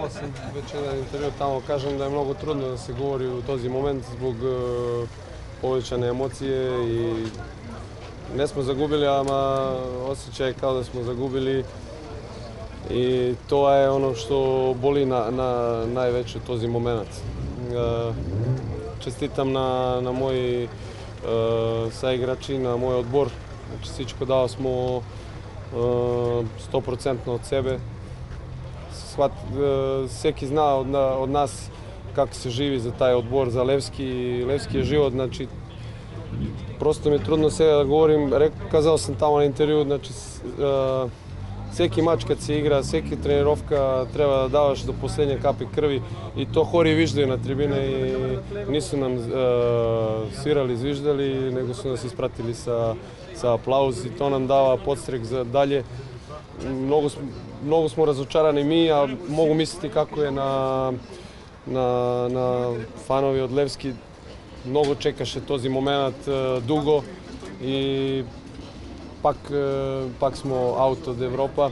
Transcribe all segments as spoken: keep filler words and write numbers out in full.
dao sam već jedan intervju tamo, kažem da je mnogo trudno da se govori u този moment zbog uh, povećane emocije i ne smo zagubili, ama osjećaj kao da smo zagubili i to je ono što boli na, na najveće u този moment. Uh, čestitam na, na moji uh, saigrači, na moj odbor. Znači, всичко dao smo sto procent od sebe. Shvat, всеки zna od, od nas kako se živi za taj odbor, za Levski. Levski je život, znači prosto mi je trudno sve da govorim. Kazao sam tamo na intervju, znači uh, всеки mač kad se igra, всеки trenirovka treba da davaš do posljednje kapi krvi i to hori viždaju na tribine i nisu nam uh, svirali, zviždali, nego su nas ispratili sa, sa aplauz i to nam dava podstrek za dalje. Mnogo, mnogo smo razočarani mi, a mogu misliti kako je na, na, na fanovi od Levski. Mnogo čekaše този moment uh, dugo i Pak, pak smo out od Evropa.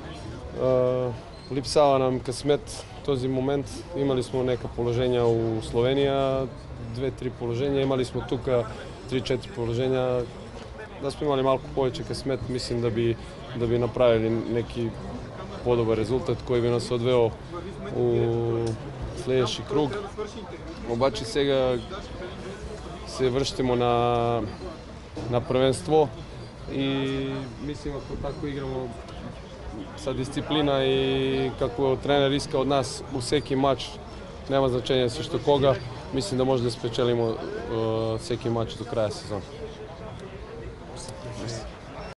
Lipsava nam късмет този момент. Imali smo neka položenja u Slovenija, dve, tri položenja. Imali smo tuka tri, četiri položenja. Da smo imali malko повече късмет, mislim da bi, da bi napravili neki podobar rezultat koji bi nas odveo u sljedeći krug. Обаче сега se vrštimo na, na prvenstvo. I mislim ako tako igramo sa disciplina i kako trener iska od nas u всеки mač, nema značenja sršto koga, mislim da možda spečelimo uh, всеки mač do kraja sezona.